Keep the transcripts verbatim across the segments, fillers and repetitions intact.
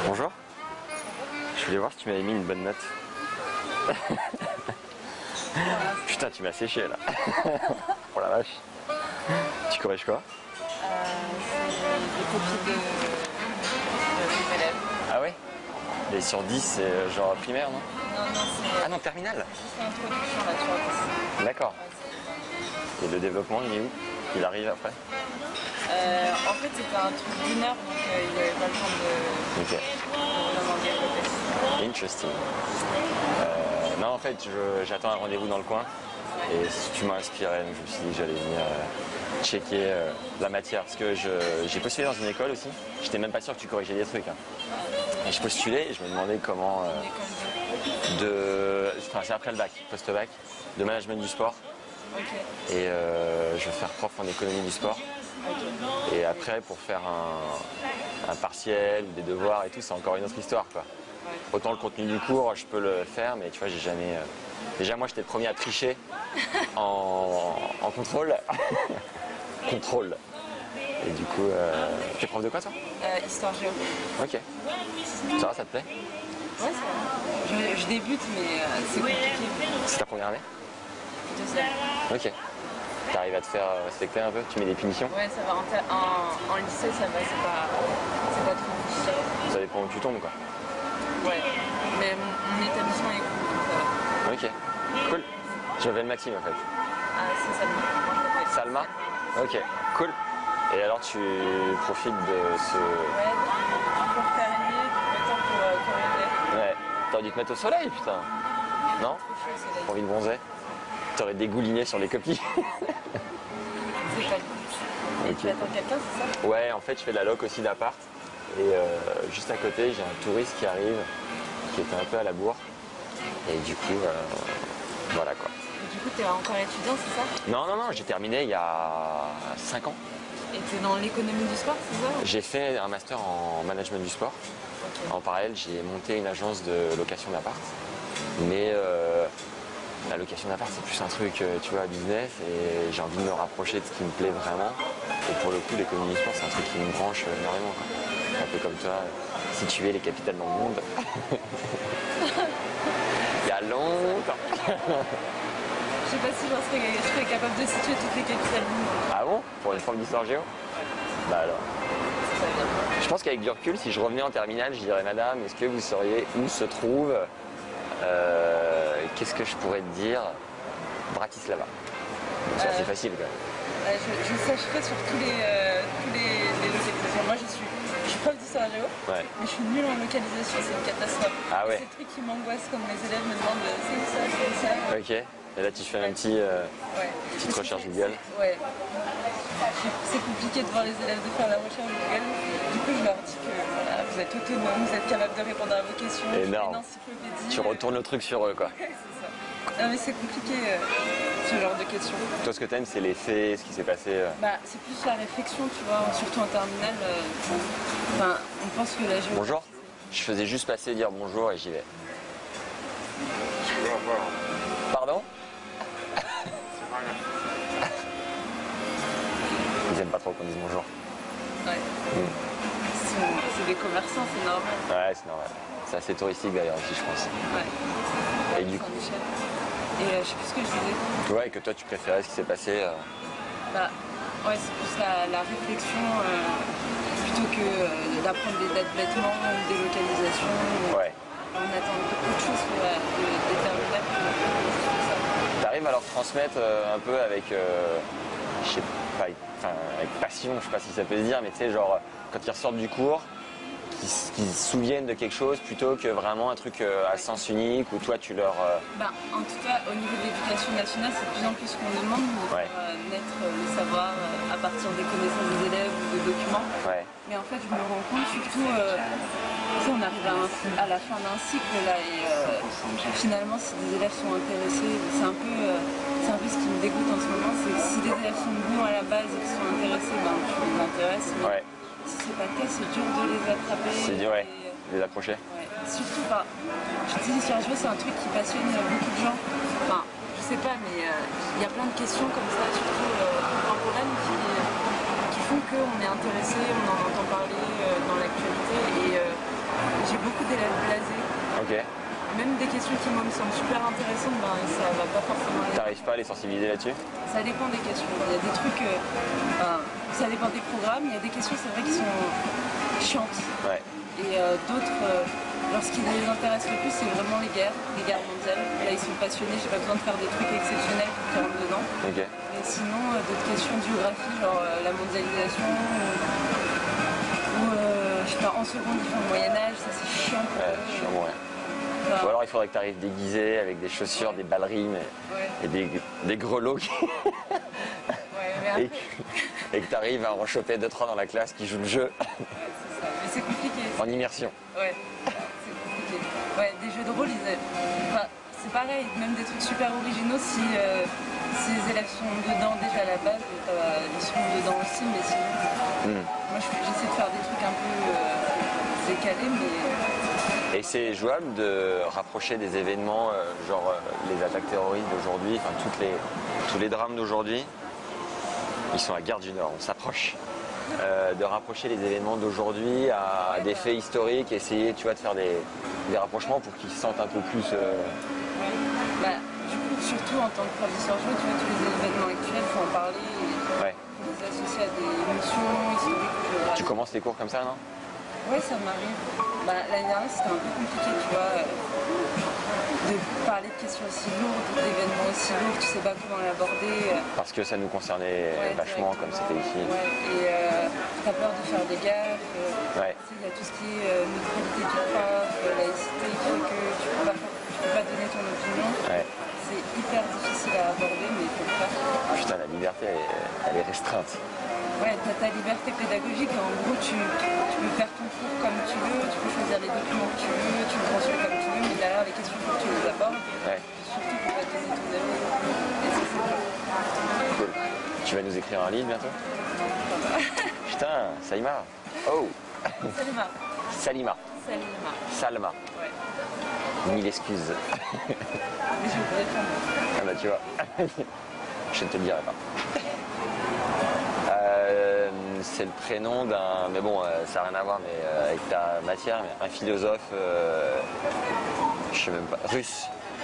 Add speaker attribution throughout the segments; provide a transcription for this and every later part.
Speaker 1: Bonjour. Je voulais voir si tu m'avais mis une bonne note. Putain, tu m'as séché là. Oh la vache. Tu corriges quoi?
Speaker 2: Euh, c'est des copies de, de mes élèves.
Speaker 1: Ah ouais? Et sur dix, c'est genre primaire, non?
Speaker 2: Non, non, c'est
Speaker 1: Ah non, terminale.
Speaker 2: juste l'introduction là sur dix.
Speaker 1: D'accord.
Speaker 2: Ouais,
Speaker 1: Et le développement, il est où? Il arrive après?
Speaker 2: euh, en fait, c'était un truc d'une heure, donc euh, il n'y avait pas le temps de,
Speaker 1: Ok.
Speaker 2: de vraiment développer.
Speaker 1: Interesting. Euh, non, en fait, je- j'attends un rendez-vous dans le coin. Et si tu m'as inspiré, donc je me suis dit que j'allais venir euh, checker euh, la matière. Parce que je- j'ai postulé dans une école aussi. J'étais même pas sûr que tu corrigeais des trucs. Hein. Et je postulais et je me demandais comment... euh,
Speaker 2: Une école de...
Speaker 1: de, enfin, c'est après le bac, post-bac, de management du sport.
Speaker 2: Ok.
Speaker 1: Et euh, je vais faire prof en économie du sport.
Speaker 2: Ok.
Speaker 1: Et après, pour faire un, un partiel ou des devoirs et tout, c'est encore une autre histoire, quoi.
Speaker 2: Ouais.
Speaker 1: Autant le contenu du cours, je peux le faire, mais tu vois, j'ai jamais... euh, Déjà, moi, j'étais le premier à tricher en, en contrôle. Contrôle. Et du coup, euh... t'es prof de quoi, toi?
Speaker 2: Euh, histoire géo.
Speaker 1: Ok. Ça va, ça te plaît?
Speaker 2: Ouais, ça va. Je, je débute, mais euh, c'est compliqué.
Speaker 1: C'est ta première année?
Speaker 2: Deuxième.
Speaker 1: Ok. T'arrives à te faire respecter un peu? Tu mets des punitions?
Speaker 2: Ouais, ça va. En, ter- en, en lycée, ça va, c'est pas, c'est pas trop difficile.
Speaker 1: Ça dépend où tu tombes, quoi.
Speaker 2: Ouais. Mais mon, mon établissement est cool, donc ça va.
Speaker 1: Ok, cool. Je m'appelle Maxime en fait.
Speaker 2: Ah, c'est Salma. Moi, je l'appelle
Speaker 1: Salma? Ok, cool. Et alors tu profites de ce...
Speaker 2: Ouais, du cours carrier, du temps pour euh, corriger.
Speaker 1: Ouais, t'aurais dû te mettre au soleil, putain. Non?
Speaker 2: Trop chaud au soleil.
Speaker 1: T'as envie de bronzer? T'aurais dégouliné sur les copies.
Speaker 2: C'est pas le but. Et
Speaker 1: Ok.
Speaker 2: tu attends quelqu'un, c'est ça?
Speaker 1: Ouais, en fait je fais de la loc aussi d'appart. Et euh, juste à côté j'ai un touriste qui arrive, qui était un peu à la bourre. Et du coup, euh, voilà quoi.
Speaker 2: Et du coup, t'es encore étudiant, c'est ça?
Speaker 1: Non, non, non, j'ai terminé il y a cinq ans.
Speaker 2: Et t'es dans l'économie du sport, c'est ça?
Speaker 1: J'ai fait un master en management du sport.
Speaker 2: Ok.
Speaker 1: En parallèle, j'ai monté une agence de location d'appart. Mais euh, la location d'appart, c'est plus un truc, euh, tu vois, business. Et j'ai envie de me rapprocher de ce qui me plaît vraiment. Et pour le coup, l'économie du sport, c'est un truc qui me branche euh, énormément, quoi. Un peu comme toi, euh, situer les capitales dans le monde. Il y a longtemps.
Speaker 2: Je sais pas si j'en serais, je serais capable de situer toutes les capitales du monde.
Speaker 1: Ah bon? Pour une forme d'histoire géo? Bah alors.
Speaker 2: Ça vient.
Speaker 1: Je pense qu'avec du recul, si je revenais en terminale, je dirais, madame, est-ce que vous sauriez où se trouve, euh, qu'est-ce que je pourrais te dire, Bratislava. C'est assez
Speaker 2: Euh,
Speaker 1: facile quand même.
Speaker 2: Euh, je, je sacherai sur tous les, euh, tous les, les localisations. Moi, je suis, je suis prof d'histoire géo,
Speaker 1: Ouais.
Speaker 2: mais je suis nulle en localisation, c'est une catastrophe.
Speaker 1: Ah ouais.
Speaker 2: Et c'est le truc qui m'angoisse quand mes élèves me demandent euh, c'est où ça, c'est où ça.
Speaker 1: Ok. Et là, tu fais un petit, euh,
Speaker 2: Ouais.
Speaker 1: petite
Speaker 2: Mais
Speaker 1: recherche
Speaker 2: c'est-
Speaker 1: Google.
Speaker 2: c'est- Ouais. C'est compliqué devant les élèves de faire la recherche Google. Du coup, je leur dis que voilà, vous êtes autonome, vous êtes capable de répondre à vos questions. je fais
Speaker 1: Énorme.
Speaker 2: une encyclopédie.
Speaker 1: Tu retournes le truc sur eux, quoi.
Speaker 2: Ouais, c'est ça. Non, mais c'est compliqué euh, ce genre de questions.
Speaker 1: Toi, ce que t'aimes, c'est les faits, ce qui s'est passé. euh.
Speaker 2: Bah, c'est plus la réflexion, tu vois, surtout en terminale. euh, Enfin, on pense que la géographie...
Speaker 1: Bonjour. Je faisais juste passer dire bonjour et j'y vais. Pardon? Ils aiment pas trop qu'on dise bonjour.
Speaker 2: Ouais.
Speaker 1: Mm.
Speaker 2: C'est- C'est des commerçants, c'est normal.
Speaker 1: Ouais, c'est normal. C'est assez touristique d'ailleurs ici, je pense.
Speaker 2: Ouais.
Speaker 1: Et du coup-
Speaker 2: Saint-Michel. Et euh, je sais plus ce que je disais.
Speaker 1: Ouais, et que toi, tu préférais ce qui s'est passé. euh,
Speaker 2: Bah, ouais, c'est plus la, la réflexion euh, plutôt que euh, d'apprendre des dates bêtement ou des localisations.
Speaker 1: Ouais.
Speaker 2: On attend beaucoup de choses pour la, de, des terminales que ça.
Speaker 1: T'arrives à leur transmettre euh, un peu avec, euh, je sais pas, avec, enfin, avec passion, je sais pas si ça peut se dire, mais tu sais, genre, quand ils ressortent du cours, qu'ils s- qu'ils se souviennent de quelque chose plutôt que vraiment un truc euh, à sens unique où toi, tu leur... euh,
Speaker 2: Bah, en tout cas, au niveau de l'éducation nationale, c'est de plus en plus ce qu'on demande de
Speaker 1: Ouais.
Speaker 2: faire euh, naître euh, le savoir euh, à partir des connaissances des élèves ou des documents.
Speaker 1: Ouais.
Speaker 2: Mais en fait, je me rends compte surtout, euh, tu sais, on arrive à, un- à la fin d'un cycle là, et euh, finalement, si des élèves sont intéressés, c'est un peu, euh, c'est un peu ce qui me dégoûte en ce moment, c'est que si des élèves sont bons à la base et qu'ils sont intéressés, ben tu les intéresses. Mais
Speaker 1: Ouais.
Speaker 2: si c'est pas le cas, c'est dur de les attraper.
Speaker 1: C'est dit, ouais.
Speaker 2: Et, euh,
Speaker 1: Les approcher.
Speaker 2: Ouais, surtout pas. Je te dis, l'histoire géo, c'est un truc qui passionne beaucoup de gens. Enfin, je sais pas, mais euh, il y a plein de questions comme ça, surtout euh, contemporaines, qui, qui font qu'on est intéressé, on en entend parler euh, dans l'actualité. Et euh, je questions qui moi me semblent super intéressantes, ben, ça va pas forcément aller.
Speaker 1: T'arrives pas à les sensibiliser là-dessus?
Speaker 2: Ça dépend des questions. Il y a des trucs, euh, ben, ça dépend des programmes. Il y a des questions, c'est vrai, qui sont chiantes.
Speaker 1: Ouais.
Speaker 2: Et euh, d'autres, euh, alors ce qui les intéresse le plus, c'est vraiment les guerres, les guerres mondiales. Là, ils sont passionnés, j'ai pas besoin de faire des trucs exceptionnels pour qu'ils rentrent dedans.
Speaker 1: Ok.
Speaker 2: Et sinon, euh, d'autres questions de géographie, genre euh, la mondialisation, ou, ou euh, je sais pas, en seconde, ils font le Moyen-Âge, ça c'est chiant pour
Speaker 1: Ouais,
Speaker 2: eux.
Speaker 1: chiant, ouais.
Speaker 2: Enfin,
Speaker 1: Ou alors il faudrait que tu arrives déguisé avec des chaussures, des ballerines et,
Speaker 2: ouais.
Speaker 1: et des, des grelots qui-
Speaker 2: Ouais, mais après,
Speaker 1: et, que- et que tu arrives à en choper deux trois dans la classe qui jouent le jeu
Speaker 2: ouais, c'est ça. Mais c'est compliqué.
Speaker 1: en immersion.
Speaker 2: Ouais, c'est compliqué. Ouais, des jeux de rôle, ils... enfin, c'est pareil, même des trucs super originaux, si, euh, si les élèves sont dedans déjà à la base, euh, ils seront dedans aussi, mais sinon,
Speaker 1: Mm.
Speaker 2: moi je fais- j'essaie de faire des trucs un peu euh, décalés, mais
Speaker 1: Et c'est jouable de rapprocher des événements, euh, genre euh, les attaques terroristes d'aujourd'hui, enfin toutes les, tous les drames d'aujourd'hui, ils sont à Gare du Nord, on s'approche. Euh, de rapprocher les événements d'aujourd'hui à, à des faits historiques, essayer tu vois, de faire des, des rapprochements pour qu'ils se sentent un peu plus... euh,
Speaker 2: bah, du coup, surtout en tant que prof d'histoire géo, tu vois, tous les événements actuels, il faut en parler, et
Speaker 1: Ouais.
Speaker 2: faut les associer à des émotions historiques.
Speaker 1: Tu
Speaker 2: géographiques.
Speaker 1: commences tes cours comme ça, non?
Speaker 2: Ouais, ça m'arrive. Bah, l'année dernière, c'était un peu compliqué, tu vois, euh, de parler de questions aussi lourdes, d'événements aussi lourds, tu sais pas comment l'aborder. euh,
Speaker 1: Parce que ça nous concernait
Speaker 2: ouais,
Speaker 1: vachement comme c'était ici.
Speaker 2: Ouais, et euh, t'as peur de faire des gaffes. euh,
Speaker 1: Ouais.
Speaker 2: tu sais, il y a tout ce qui est euh, neutralité du prof, euh, laïcité, qui fait que tu peux pas, faire- tu peux pas donner ton opinion.
Speaker 1: Ouais.
Speaker 2: C'est hyper difficile à aborder, mais il faut le faire.
Speaker 1: Putain, la liberté, elle est, elle est restreinte.
Speaker 2: Ouais, t'as ta liberté pédagogique, en gros, tu, tu peux faire ton cours comme tu veux, tu peux choisir les documents que tu veux, tu le construis comme tu veux, mais derrière, les questions, faut que tu les abordes.
Speaker 1: Ouais.
Speaker 2: Surtout pour pas donner ton avis. Et ça, c'est dur.
Speaker 1: Cool. Tu vas nous écrire un livre bientôt? Putain, Salima. Oh,
Speaker 2: Salima.
Speaker 1: Salima.
Speaker 2: Salima.
Speaker 1: Salma.
Speaker 2: Ouais.
Speaker 1: Mille excuses.
Speaker 2: Mais j'ai oublié ton nom.
Speaker 1: Ah bah tu vois. Je ne te le dirai pas. Euh, c'est le prénom d'un... Mais bon, euh, ça n'a rien à voir mais, euh, avec ta matière, mais un philosophe... euh, je sais même pas... Russe.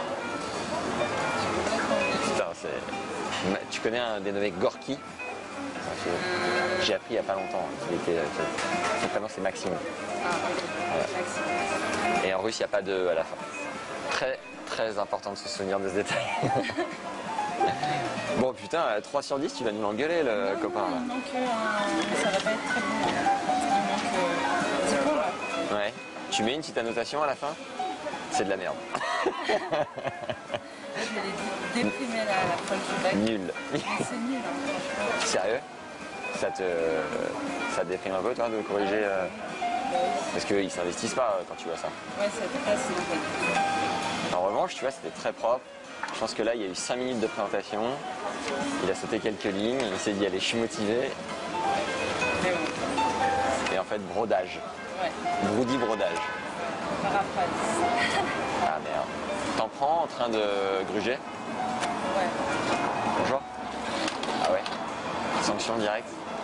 Speaker 1: Putain, c'est... Ma- Tu connais un dénommé Gorky? J'ai appris il n'y a pas longtemps. Il était, son prénom c'est Maxime.
Speaker 2: Ah, ok. Maxime.
Speaker 1: Et en russe, il n'y a pas de à la fin. Très, très important de se souvenir de ce détail. Bon, putain, à trois sur dix, tu vas nous l'engueuler, le
Speaker 2: Non,
Speaker 1: copain.
Speaker 2: non, il manque un... Ça va pas être très bon. Il manque euh, dix points là.
Speaker 1: Là. Ouais. Tu mets une petite annotation à la fin? C'est de la merde.
Speaker 2: Je vais les dé- déprimer là, à la fin du bac.
Speaker 1: Nul.
Speaker 2: Mais c'est nul, hein, franchement.
Speaker 1: Sérieux? Ça te, ça te déprime un peu, toi, de corriger euh,
Speaker 2: Bah oui.
Speaker 1: parce qu'ils s'investissent pas euh, quand tu vois ça.
Speaker 2: Ouais, ça te passe, en fait.
Speaker 1: En revanche, tu vois, c'était très propre. Je pense que là, il y a eu cinq minutes de présentation. Il a sauté quelques lignes. Il s'est dit, allez, je suis motivé.
Speaker 2: Mais bon.
Speaker 1: Et en fait, brodage.
Speaker 2: Ouais.
Speaker 1: Broudi brodage.
Speaker 2: Paraphrase.
Speaker 1: Ah merde. T'en prends en train de gruger?
Speaker 2: Ouais.
Speaker 1: Bonjour. Ah ouais. Sanction directe.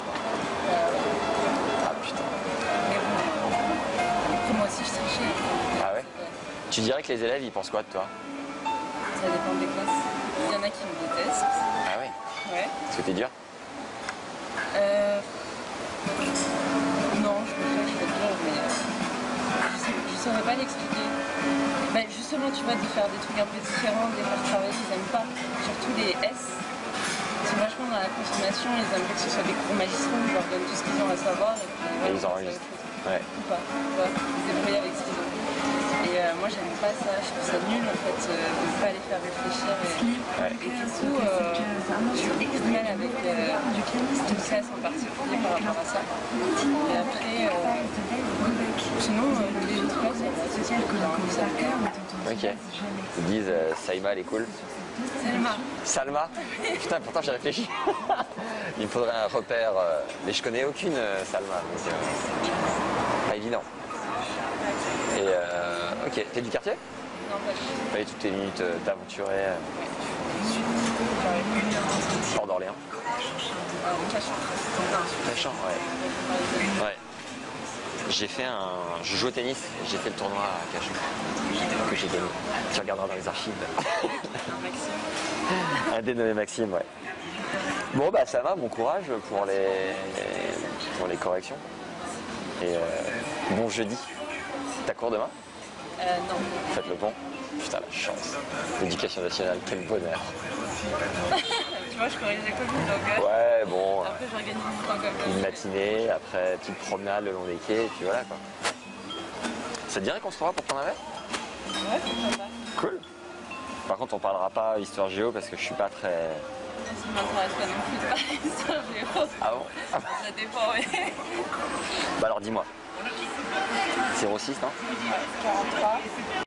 Speaker 1: Ah putain.
Speaker 2: Mais bon. Après, moi aussi, je trichais.
Speaker 1: Ah ouais. Tu dirais que les élèves, ils pensent quoi de toi?
Speaker 2: Ça dépend des classes. Il y en a qui me détestent.
Speaker 1: Ah ouais.
Speaker 2: Ouais.
Speaker 1: Est-ce que t'es dur?
Speaker 2: Euh... Non, je peux pas, je peux dire, mais euh, je, sais, je saurais pas l'expliquer. Bah, justement, tu vois, de faire des trucs un peu différents, de les faire travailler, ils aiment pas. Surtout les S. Ils sont vachement dans la consommation, ils aiment que ce soit des cours magistraux, où je leur donne tout ce qu'ils ont à savoir et puis
Speaker 1: Et ils
Speaker 2: passent à
Speaker 1: enregistrent.
Speaker 2: autre chose.
Speaker 1: Ouais.
Speaker 2: Ou pas, tu vois, ils se débrouillent avec ce qu'ils ont. Et euh, moi, j'aime pas ça, je trouve ça nul en fait, euh, de pas les faire réfléchir. Et,
Speaker 1: Ouais.
Speaker 2: et du coup, euh, j'ai beaucoup de mal avec euh, une classe en particulier par rapport à ça. Et après, euh, sinon, euh, les autres classes, c'est ça que ça.
Speaker 1: Ok. Ils disent euh, Saïma, elle est cool.
Speaker 2: Salma.
Speaker 1: Salma. Putain, pourtant j'ai réfléchi. Il me faudrait un repère. euh, Mais je connais aucune euh, Salma. Donc, euh, pas évident. Et euh, ok. T'es du quartier?
Speaker 2: Non, pas du tout.
Speaker 1: Allez, toutes tes minutes euh, t'aventurer. euh, Port d'Orléans.
Speaker 2: Alors, Cachan. C'est un
Speaker 1: Méchant, ouais. Ouais. J'ai fait un... Je joue au tennis, j'ai fait le tournoi à Cachan que j'ai gagné. Tu regarderas dans les archives.
Speaker 2: Un Maxime.
Speaker 1: Un dénommé Maxime, ouais. Bon bah ça va, bon courage pour les, pour les corrections. Et euh, bon jeudi. T'as cours demain?
Speaker 2: Euh, non.
Speaker 1: Faites le pont. Putain la chance. L'éducation nationale, quel bonheur.
Speaker 2: Tu vois, je corrige les copies, donc... Euh,
Speaker 1: Ouais, bon.
Speaker 2: Après, j'organise mon temps comme
Speaker 1: Une
Speaker 2: ça.
Speaker 1: matinée, après petite promenade le long des quais, et puis voilà quoi. Ça te dirait qu'on se revoit pour prendre un verre?
Speaker 2: Ouais, c'est sympa.
Speaker 1: Cool. Par contre, on parlera pas histoire géo parce que je suis pas très...
Speaker 2: Ça ne m'intéresse pas non plus de parler d'histoire géo.
Speaker 1: Ah bon?
Speaker 2: Ça dépend, oui.
Speaker 1: Bah alors dis-moi. zéro six, non?
Speaker 2: quarante-trois.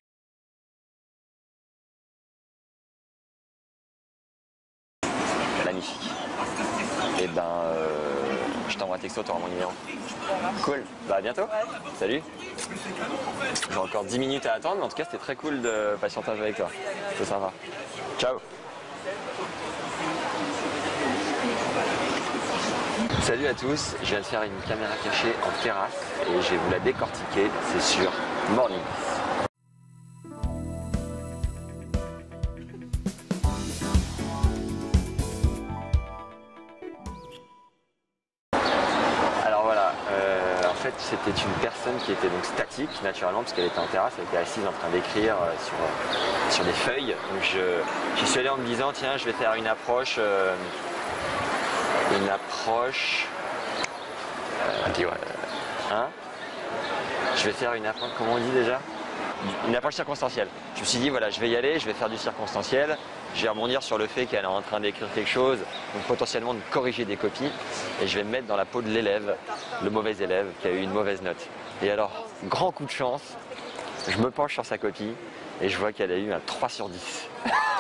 Speaker 1: Magnifique. Et ben, euh, je t'envoie un texto, tu auras mon numéro. Cool. Bah à bientôt. Salut. J'ai encore dix minutes à attendre, mais en tout cas, c'était très cool de patienter avec toi. C'est sympa. Ciao. Salut à tous, je viens de faire une caméra cachée en terrasse et je vais vous la décortiquer, c'est sur Morning. Alors voilà, euh, en fait c'était une personne qui était donc statique naturellement parce qu'elle était en terrasse, elle était assise en train d'écrire euh, sur, euh, sur des feuilles. Donc je, j'y suis allé en me disant tiens je vais faire une approche... Euh, une approche euh, hein je vais faire une approche, comment on dit déjà, une approche circonstancielle. Je me suis dit voilà, je vais y aller, je vais faire du circonstanciel, je vais rebondir sur le fait qu'elle est en train d'écrire quelque chose, donc potentiellement de corriger des copies, et je vais me mettre dans la peau de l'élève, le mauvais élève qui a eu une mauvaise note. Et alors, grand coup de chance, je me penche sur sa copie et je vois qu'elle a eu un trois sur dix.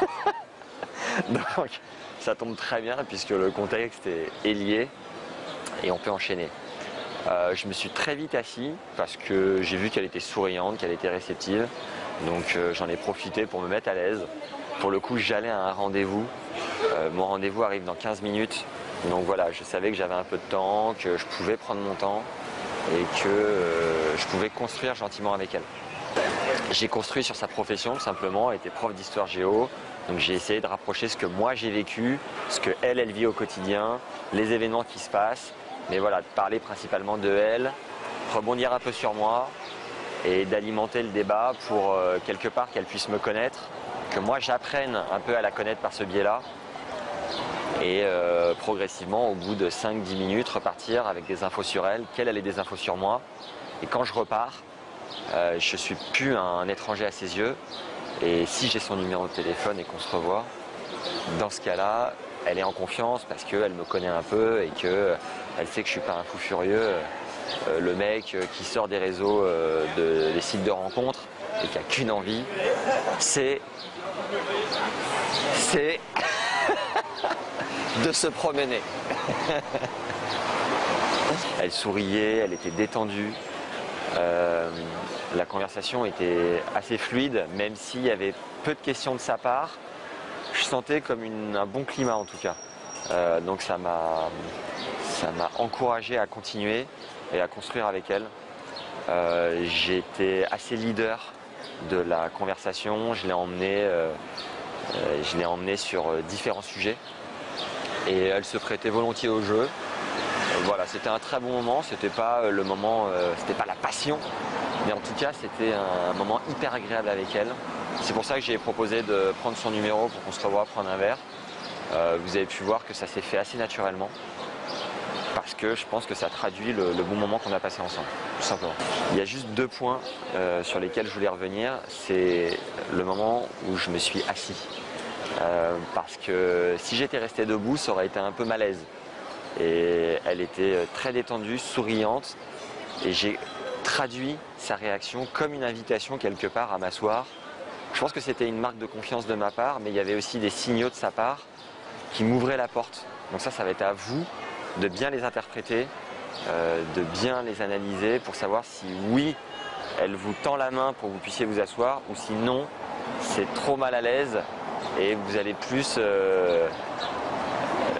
Speaker 1: Donc ça tombe très bien puisque le contexte est, est lié et on peut enchaîner. Euh, je me suis très vite assis parce que j'ai vu qu'elle était souriante, qu'elle était réceptive. Donc euh, j'en ai profité pour me mettre à l'aise. Pour le coup, j'allais à un rendez-vous. Euh, mon rendez-vous arrive dans quinze minutes. Donc voilà, je savais que j'avais un peu de temps, que je pouvais prendre mon temps et que euh, je pouvais construire gentiment avec elle. J'ai construit sur sa profession tout simplement, elle était prof d'histoire géo. Donc j'ai essayé de rapprocher ce que moi j'ai vécu, ce que elle, elle vit au quotidien, les événements qui se passent. Mais voilà, de parler principalement de elle, rebondir un peu sur moi et d'alimenter le débat pour euh, quelque part qu'elle puisse me connaître, que moi j'apprenne un peu à la connaître par ce biais-là. Et euh, progressivement, au bout de cinq dix minutes, repartir avec des infos sur elle, qu'elle ait des infos sur moi. Et quand je repars, euh, je ne suis plus un étranger à ses yeux. Et si j'ai son numéro de téléphone et qu'on se revoit, dans ce cas-là, elle est en confiance parce qu'elle me connaît un peu et qu'elle sait que je suis pas un fou furieux. Euh, le mec qui sort des réseaux, euh, de, des sites de rencontres et qui a qu'une envie, c'est... c'est... de se promener. Elle souriait, elle était détendue. Euh, la conversation était assez fluide, même s'il y avait peu de questions de sa part. Je sentais comme une, un bon climat en tout cas. Euh, donc ça m'a ça m'a encouragé à continuer et à construire avec elle. Euh, j'ai été assez leader de la conversation. Je l'ai emmené, euh, euh, je l'ai emmené sur différents sujets. Et elle se prêtait volontiers au jeu. Voilà, c'était un très bon moment, c'était pas le moment, euh, c'était pas la passion, mais en tout cas c'était un moment hyper agréable avec elle. C'est pour ça que j'ai proposé de prendre son numéro pour qu'on se revoie prendre un verre. Euh, vous avez pu voir que ça s'est fait assez naturellement, parce que je pense que ça traduit le, le bon moment qu'on a passé ensemble, tout simplement. Il y a juste deux points euh, sur lesquels je voulais revenir, c'est le moment où je me suis assis. Euh, parce que si j'étais resté debout, ça aurait été un peu malaise. Et elle était très détendue, souriante, et j'ai traduit sa réaction comme une invitation quelque part à m'asseoir. Je pense que c'était une marque de confiance de ma part, mais il y avait aussi des signaux de sa part qui m'ouvraient la porte. Donc ça, ça va être à vous de bien les interpréter, euh, de bien les analyser pour savoir si oui, elle vous tend la main pour que vous puissiez vous asseoir, ou si non, c'est trop mal à l'aise et vous allez plus... Euh,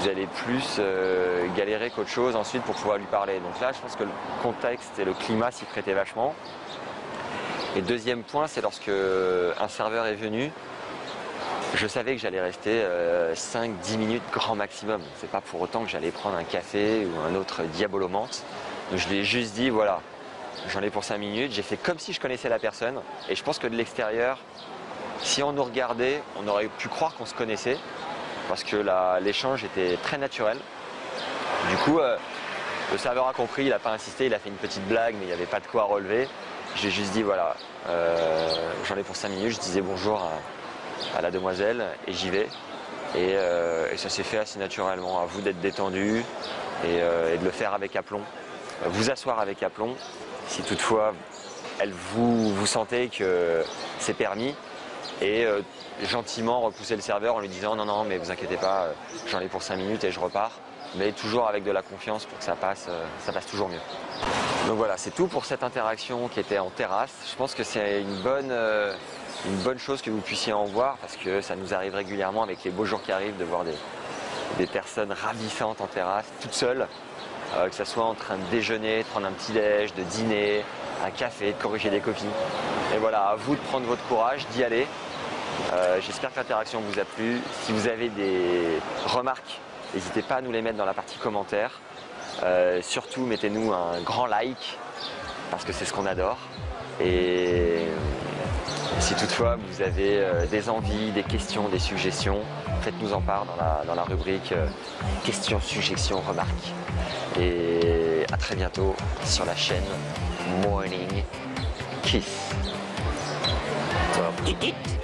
Speaker 1: vous allez plus euh, galérer qu'autre chose ensuite pour pouvoir lui parler. Donc là, je pense que le contexte et le climat s'y prêtaient vachement. Et deuxième point, c'est lorsque un serveur est venu, je savais que j'allais rester euh, cinq dix minutes grand maximum. C'est pas pour autant que j'allais prendre un café ou un autre diabolomante. Donc je lui ai juste dit, voilà, j'en ai pour cinq minutes. J'ai fait comme si je connaissais la personne. Et je pense que de l'extérieur, si on nous regardait, on aurait pu croire qu'on se connaissait. Parce que l'échange était très naturel. Du coup, euh, le serveur a compris, il n'a pas insisté, il a fait une petite blague, mais il n'y avait pas de quoi relever. J'ai juste dit, voilà, euh, j'en ai pour cinq minutes, je disais bonjour à, à la demoiselle et j'y vais. Et, euh, et ça s'est fait assez naturellement. À vous d'être détendu et, euh, et de le faire avec aplomb. Vous asseoir avec aplomb, si toutefois elle, vous, vous sentez que c'est permis. Et euh, gentiment repousser le serveur en lui disant non, non, mais vous inquiétez pas, j'en ai pour cinq minutes et je repars. Mais toujours avec de la confiance pour que ça passe, ça passe toujours mieux. Donc voilà, c'est tout pour cette interaction qui était en terrasse. Je pense que c'est une bonne, euh, une bonne chose que vous puissiez en voir parce que ça nous arrive régulièrement avec les beaux jours qui arrivent de voir des, des personnes ravissantes en terrasse, toutes seules, euh, que ce soit en train de déjeuner, de prendre un petit déj, de dîner, un café, de corriger des copies. Et voilà, à vous de prendre votre courage, d'y aller. Euh, J'espère que l'interaction vous a plu. Si vous avez des remarques, n'hésitez pas à nous les mettre dans la partie commentaires. Euh, surtout, mettez-nous un grand like, parce que c'est ce qu'on adore. Et si toutefois vous avez euh, des envies, des questions, des suggestions, faites-nous en part dans la, dans la rubrique euh, questions, suggestions, remarques. Et à très bientôt sur la chaîne Morning Kiss. Well,